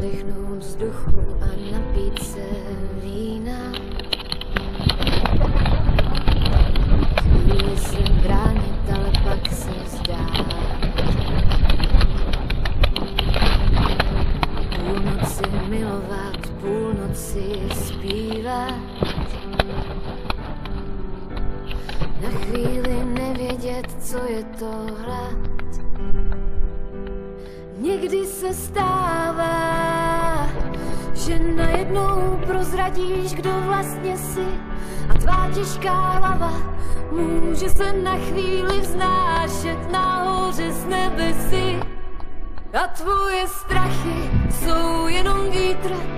nadechnout vzduchu a napít se vína. Chvíli se bránit, ale pak se vzdát. Půlnoci milovat, půlnoci zpívat. Na chvíli nevědět, co je to hlad. Někdy se stává, že najednou prozradíš, kdo vlastně jsi, a tvá těžká hlava může se na chvíli vznášet nahoře z nebesí. A tvoje strachy jsou jenom vítr,